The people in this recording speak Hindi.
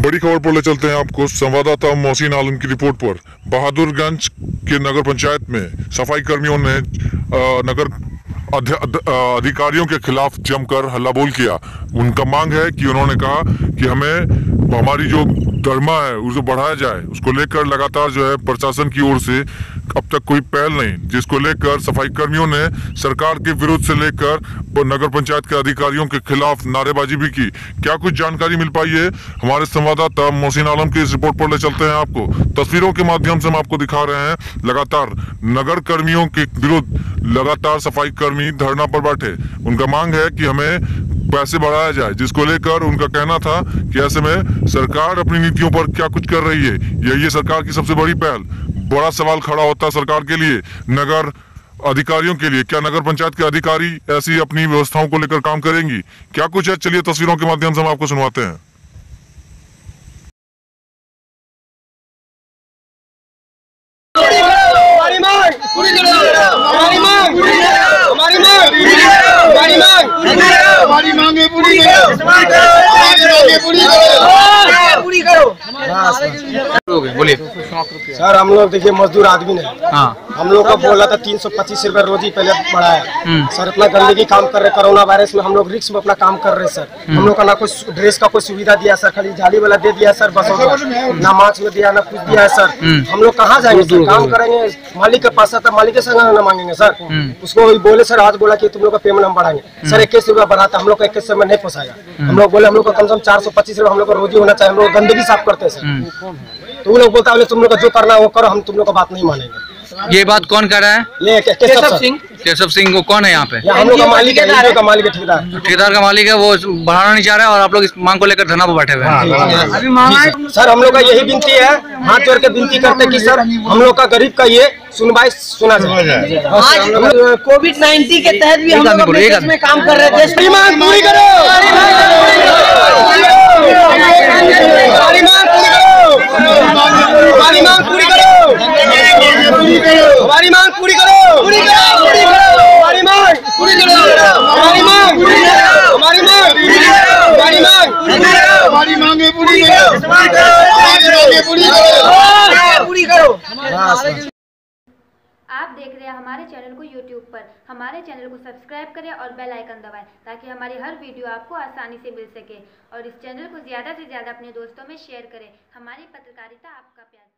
बड़ी खबर पर ले चलते हैं आपको संवाददाता मोहसिन आलम की रिपोर्ट पर। बहादुरगंज के नगर पंचायत में सफाई कर्मियों ने नगर अधिकारियों के खिलाफ जमकर हल्ला बोल किया। उनका मांग है कि उन्होंने कहा कि हमें हमारी जो दरमा है उसे बढ़ाया जाए। उसको लेकर लगातार जो है प्रशासन की ओर से अब तक कोई पहल नहीं, जिसको लेकर सफाई कर्मियों ने सरकार के विरोध से लेकर नगर पंचायत के अधिकारियों के खिलाफ नारेबाजी भी की। क्या कुछ जानकारी मिल पाई है, हमारे संवाददाता मोहसिन आलम की इस रिपोर्ट पर ले चलते हैं आपको। तस्वीरों के माध्यम से हम आपको दिखा रहे हैं लगातार नगर कर्मियों के विरुद्ध लगातार सफाई कर्मी धरना पर बैठे। उनका मांग है कि हमें पैसे बढ़ाया जाए, जिसको लेकर उनका कहना था कि ऐसे में सरकार अपनी नीतियों पर क्या कुछ कर रही है। यही है सरकार की सबसे बड़ी पहल। बड़ा सवाल खड़ा होता है सरकार के लिए, नगर अधिकारियों के लिए। क्या नगर पंचायत के अधिकारी ऐसी अपनी व्यवस्थाओं को लेकर काम करेंगी? क्या कुछ है, चलिए तस्वीरों के माध्यम से हम आपको सुनवाते हैं। हमारी मांगे पूरी करो। बोलिए सर, हम लोग देखिए मजदूर आदमी नहीं। हम लोग को बोला था 325 रुपए रोजी पहले बढ़ाया। सर इतना गंदगी काम कर रहे, कोरोना वायरस में हम लोग रिस्क में अपना काम कर रहे सर। हम लोग का ना कोई ड्रेस का कोई सुविधा दिया सर, खाली झाड़ी वाला दे दिया सर, बस ना मास्क में दिया ना कुछ दिया है सर। हम लोग कहाँ जाएंगे सर, काम करेंगे मालिक के पास था, मालिक से ना मांगेंगे सर। उसको बोले सर, आज बोला कि तुम लोग का पेमेंट हम बढ़ाएंगे सर। 21 रुपया बढ़ाता, हम लोग का 21 में नहीं पोसाएगा। हम लोग बोले हम लोग का कम से कम 425 रुपया हम लोग का रोजी होना चाहिए। हम लोग गंदगी साफ करते हैं सर। तो वो लोग बोलता है तुम लोग का जो करना है वो करो, हम तुम लोग का बात नहीं मानेंगे। ये बात कौन कर रहा है? ये केशव सिंह। केशव सिंह को कौन है यहाँ पे? हम लोग का मालिक है, ठेकेदार ठेकेदार का मालिक है, वो बढ़ाना नहीं चाह रहा है और आप लोग इस मांग को लेकर धरना पर बैठे हुए हैं। अभी मांग सर, हम लोग का यही विनती है, हाथ जोड़ के विनती करते कि सर हम लोग का गरीब का ये सुनवाई सुना जाए। आज कोविड-19 के तहत भी हम लोग देश में काम कर रहे थे। मांग पूरी करो, हमारी मांग पूरी करो, हमारी मांग पूरी करो, हमारी मांग पूरी करो, हमारी मांग पूरी करो, हमारी मांग पूरी करो, हमारी मांग पूरी करो, हमारी मांग पूरी करो, हमारी मांगे पूरी करो, हमारी मांगे पूरी करो। आप देख रहे हैं हमारे चैनल को YouTube पर। हमारे चैनल को सब्सक्राइब करें और बेल आइकन दबाएं ताकि हमारी हर वीडियो आपको आसानी से मिल सके। और इस चैनल को ज़्यादा से ज़्यादा अपने दोस्तों में शेयर करें। हमारी पत्रकारिता आपका प्यार।